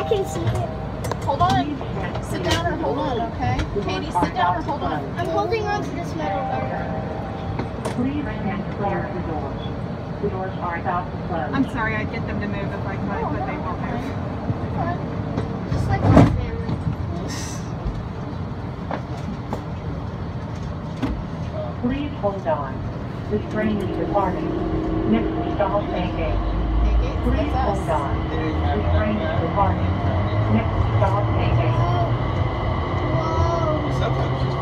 can see it. Hold on. Sit down or hold on, okay? Katie, sit down or hold on. I'm holding on to this metal bar. Please stand clear of the doors. The doors are about to close. I'm sorry, I'd get them to move if I could, but they won't move. Just like my family. Please hold on. This train is departing. Next stop, A-Gate. Please hold on. This train is departing. Next stop, A-Gate. Whoa. Sometimes just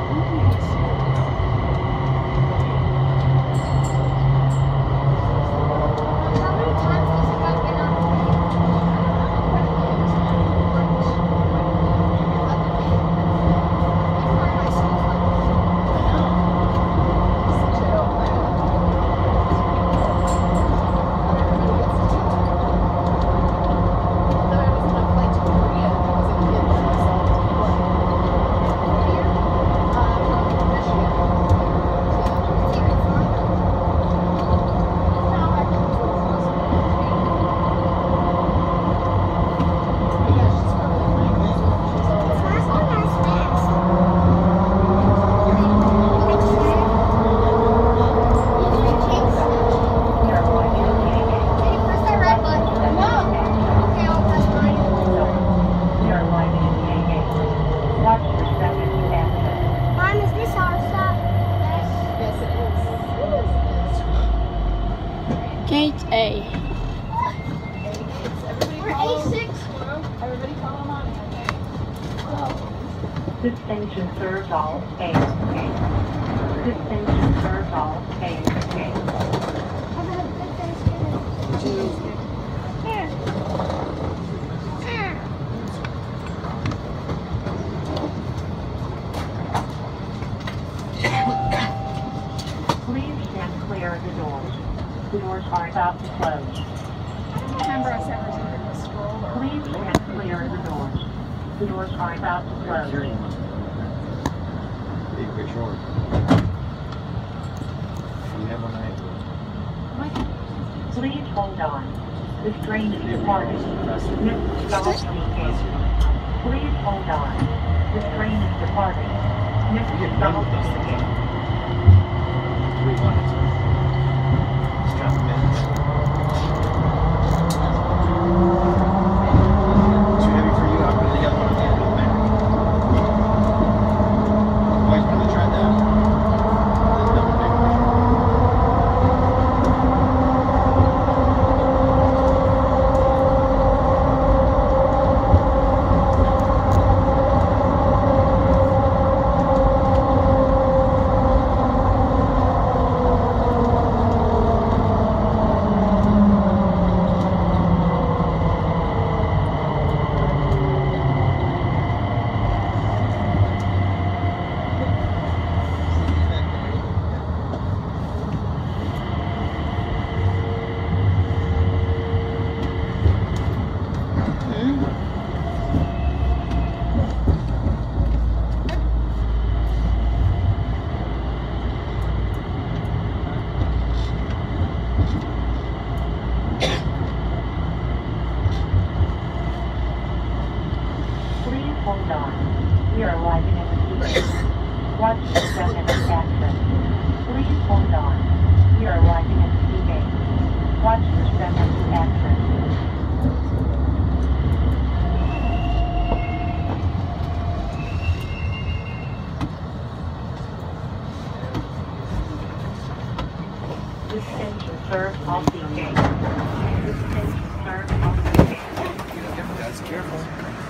How many times does it got get on the Gate A. We're A6, Mom. Everybody follow mommy, okay? This station serves all A-Gate. This station serves all A-Gate. Have a good Thanksgiving. Please stand clear of the doors. The doors are about to close. Remember us ever taking the stroller? Please stand clear of the doors. The doors are about to close. Big picture. You have one night. Please hold on. This train is departing. Next stop, A-Gate. Please hold on. This train is departing. Next stop, A-Gate. 3 minutes. Let's count the minutes. Too heavy for you. I'll put the other one at the end of the back. Always wanted to try that. Double big picture. Please hold on. We are arriving at the station. Watch the 7-minute access. Please hold on. We are arriving at the gate. Watch the 7-minute access. This station serves all the gates. This station serves all the gates. That's careful.